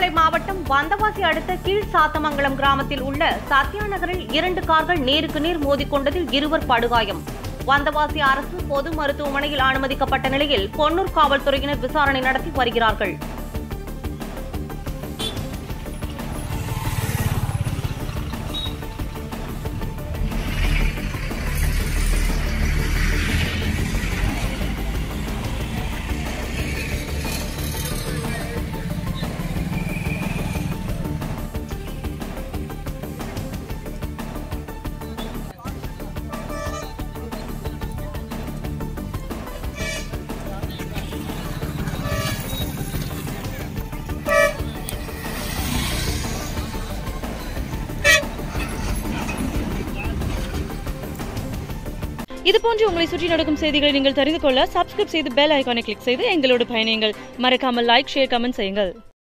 திருவண்ணாமலை மாவட்டம் வந்தவாசி அடுத்த கீழ் சாத்தமங்கலம் கிராமத்தில் உள்ள சத்யா நகரில் 2 கார்கள் நேருக்கு நேர் மோதிக்கொண்டதில் 2 படுகாயம். வந்தவாசி அரசு பொது மருத்துவமனையில் அனுமதிக்கப்பட்ட நிலையில் கொன்னூர் காவல்துறையினர் விசாரணை நடத்தி வருகிறார்கள். இதுபோன்று உங்களை சுற்றி நடக்கும் செய்திகளை நீங்கள் தெரிந்து கொள்ள சப்ஸ்கிரைப் செய்து பெல் ஐகானை கிளிக் செய்து எங்களோடு பயணியுங்கள். மறக்காமல் லைக், ஷேர், கமெண்ட் செய்யுங்கள்.